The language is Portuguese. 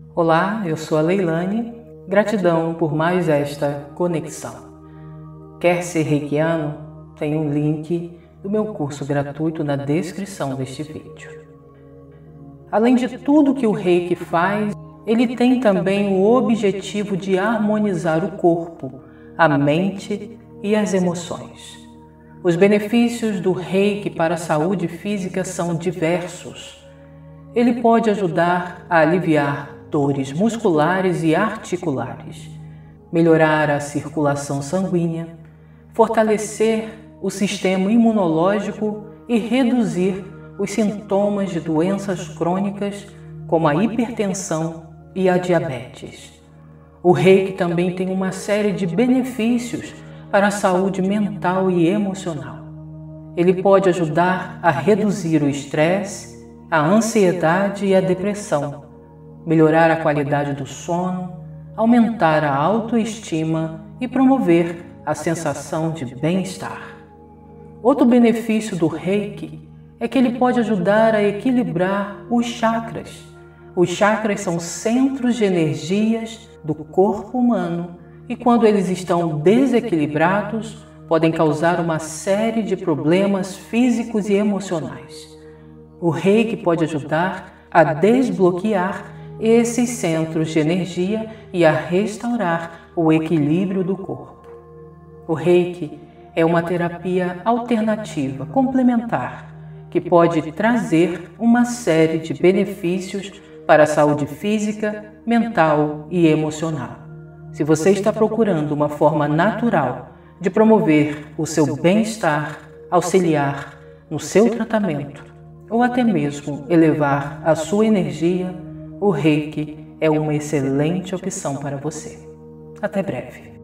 Olá, eu sou a Leilane, gratidão por mais esta conexão. Quer ser reikiano? Tem um link do meu curso gratuito na descrição deste vídeo. Além de tudo que o Reiki faz, ele tem também o objetivo de harmonizar o corpo, a mente e as emoções. Os benefícios do Reiki para a saúde física são diversos. Ele pode ajudar a aliviar dores musculares e articulares, melhorar a circulação sanguínea, fortalecer o sistema imunológico e reduzir os sintomas de doenças crônicas como a hipertensão e a diabetes. O Reiki também tem uma série de benefícios para a saúde mental e emocional. Ele pode ajudar a reduzir o estresse, a ansiedade e a depressão, melhorar a qualidade do sono, aumentar a autoestima e promover a sensação de bem-estar. Outro benefício do Reiki é que ele pode ajudar a equilibrar os chakras. Os chakras são centros de energias do corpo humano e quando eles estão desequilibrados, podem causar uma série de problemas físicos e emocionais. O Reiki pode ajudar a desbloquear esses centros de energia e a restaurar o equilíbrio do corpo. O Reiki é uma terapia alternativa, complementar, que pode trazer uma série de benefícios para a saúde física, mental e emocional. Se você está procurando uma forma natural de promover o seu bem-estar, auxiliar no seu tratamento ou até mesmo elevar a sua energia, o Reiki é uma excelente opção para você. Até breve.